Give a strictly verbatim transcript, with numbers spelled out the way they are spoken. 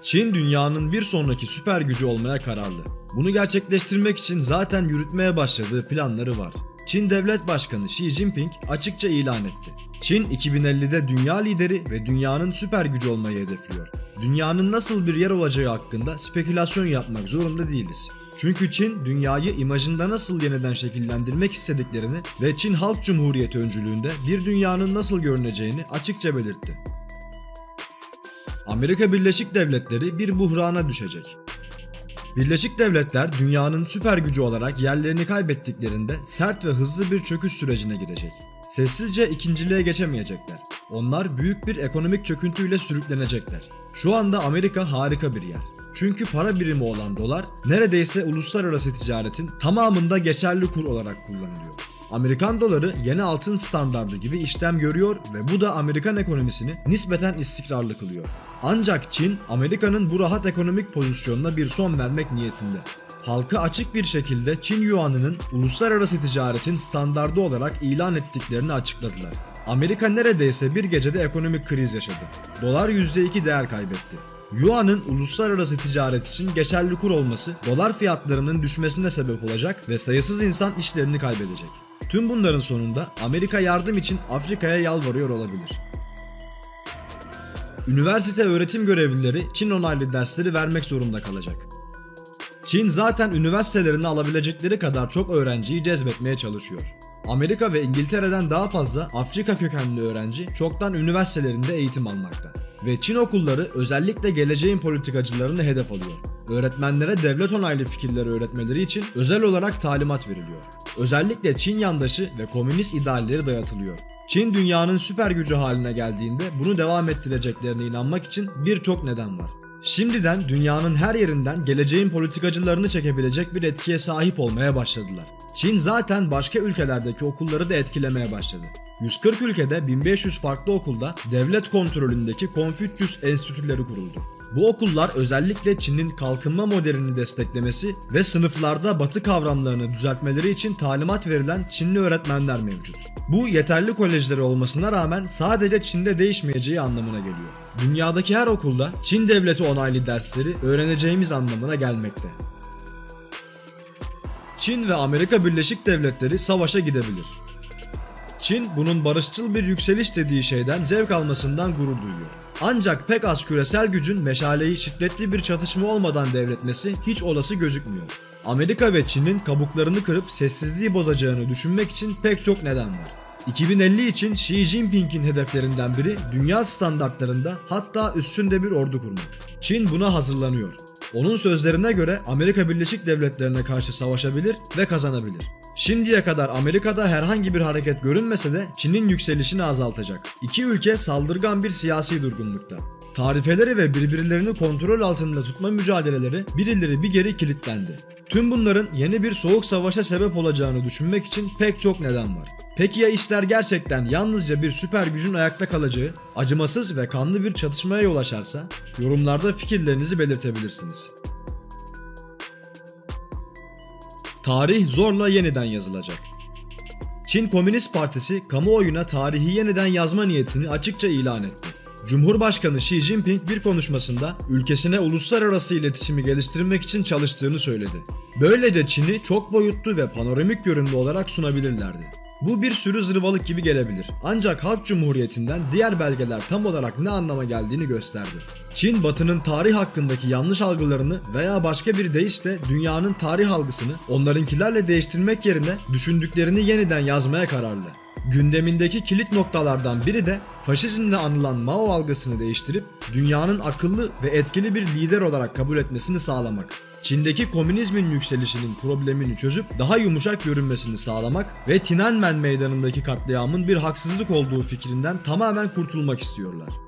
Çin dünyanın bir sonraki süper gücü olmaya kararlı. Bunu gerçekleştirmek için zaten yürütmeye başladığı planları var. Çin Devlet Başkanı Xi Jinping açıkça ilan etti. Çin iki bin ellide dünya lideri ve dünyanın süper gücü olmayı hedefliyor. Dünyanın nasıl bir yer olacağı hakkında spekülasyon yapmak zorunda değiliz. Çünkü Çin, dünyayı imajında nasıl yeniden şekillendirmek istediklerini ve Çin Halk Cumhuriyeti öncülüğünde bir dünyanın nasıl görüneceğini açıkça belirtti. Amerika Birleşik Devletleri bir buhrana düşecek. Birleşik Devletler dünyanın süper gücü olarak yerlerini kaybettiklerinde sert ve hızlı bir çöküş sürecine girecek. Sessizce ikinciliğe geçemeyecekler. Onlar büyük bir ekonomik çöküntüyle sürüklenecekler. Şu anda Amerika harika bir yer. Çünkü para birimi olan dolar neredeyse uluslararası ticaretin tamamında geçerli kur olarak kullanılıyor. Amerikan doları yeni altın standardı gibi işlem görüyor ve bu da Amerikan ekonomisini nispeten istikrarlı kılıyor. Ancak Çin, Amerika'nın bu rahat ekonomik pozisyonuna bir son vermek niyetinde. Halka açık bir şekilde Çin Yuan'ının uluslararası ticaretin standardı olarak ilan ettiklerini açıkladılar. Amerika neredeyse bir gecede ekonomik kriz yaşadı. Dolar yüzde iki değer kaybetti. Yuan'ın uluslararası ticaret için geçerli kur olması dolar fiyatlarının düşmesine sebep olacak ve sayısız insan işlerini kaybedecek. Tüm bunların sonunda Amerika yardım için Afrika'ya yalvarıyor olabilir. Üniversite öğretim görevlileri Çin onaylı dersleri vermek zorunda kalacak. Çin zaten üniversitelerine alabilecekleri kadar çok öğrenciyi cezbetmeye çalışıyor. Amerika ve İngiltere'den daha fazla Afrika kökenli öğrenci çoktan üniversitelerinde eğitim almakta. Ve Çin okulları özellikle geleceğin politikacılarını hedef alıyor. Öğretmenlere devlet onaylı fikirleri öğretmeleri için özel olarak talimat veriliyor. Özellikle Çin yandaşı ve komünist idealleri dayatılıyor. Çin dünyanın süper gücü haline geldiğinde bunu devam ettireceklerine inanmak için birçok neden var. Şimdiden dünyanın her yerinden geleceğin politikacılarını çekebilecek bir etkiye sahip olmaya başladılar. Çin zaten başka ülkelerdeki okulları da etkilemeye başladı. yüz kırk ülkede bin beş yüz farklı okulda devlet kontrolündeki Konfüçyüs enstitüleri kuruldu. Bu okullar özellikle Çin'in kalkınma modelini desteklemesi ve sınıflarda Batı kavramlarını düzeltmeleri için talimat verilen Çinli öğretmenler mevcut. Bu yeterli kolejleri olmasına rağmen sadece Çin'de değişmeyeceği anlamına geliyor. Dünyadaki her okulda Çin devleti onaylı dersleri öğreneceğimiz anlamına gelmekte. Çin ve Amerika Birleşik Devletleri savaşa gidebilir. Çin bunun barışçıl bir yükseliş dediği şeyden zevk almasından gurur duyuyor. Ancak pek az küresel gücün meşaleyi şiddetli bir çatışma olmadan devretmesi hiç olası gözükmüyor. Amerika ve Çin'in kabuklarını kırıp sessizliği bozacağını düşünmek için pek çok neden var. iki bin elli için Xi Jinping'in hedeflerinden biri dünya standartlarında hatta üstünde bir ordu kurmak. Çin buna hazırlanıyor. Onun sözlerine göre Amerika Birleşik Devletleri'ne karşı savaşabilir ve kazanabilir. Şimdiye kadar Amerika'da herhangi bir hareket görünmese de Çin'in yükselişini azaltacak. İki ülke saldırgan bir siyasi durgunlukta. Tarifeleri ve birbirlerini kontrol altında tutma mücadeleleri bir ileri bir geri kilitlendi. Tüm bunların yeni bir soğuk savaşa sebep olacağını düşünmek için pek çok neden var. Peki ya işler gerçekten yalnızca bir süper gücün ayakta kalacağı, acımasız ve kanlı bir çatışmaya yol açarsa? Yorumlarda fikirlerinizi belirtebilirsiniz. Tarih zorla yeniden yazılacak. Çin Komünist Partisi kamuoyuna tarihi yeniden yazma niyetini açıkça ilan etti. Cumhurbaşkanı Xi Jinping bir konuşmasında ülkesine uluslararası iletişimi geliştirmek için çalıştığını söyledi. Böylece Çin'i çok boyutlu ve panoramik görünümlü olarak sunabilirlerdi. Bu bir sürü zırvalık gibi gelebilir. Ancak Halk Cumhuriyeti'nden diğer belgeler tam olarak ne anlama geldiğini gösterdi. Çin, Batı'nın tarih hakkındaki yanlış algılarını veya başka bir deyişle dünyanın tarih algısını onlarınkilerle değiştirmek yerine düşündüklerini yeniden yazmaya kararlı. Gündemindeki kilit noktalardan biri de faşizmle anılan Mao algısını değiştirip dünyanın akıllı ve etkili bir lider olarak kabul etmesini sağlamak. Çin'deki komünizmin yükselişinin problemini çözüp daha yumuşak görünmesini sağlamak ve Tiananmen meydanındaki katliamın bir haksızlık olduğu fikrinden tamamen kurtulmak istiyorlar.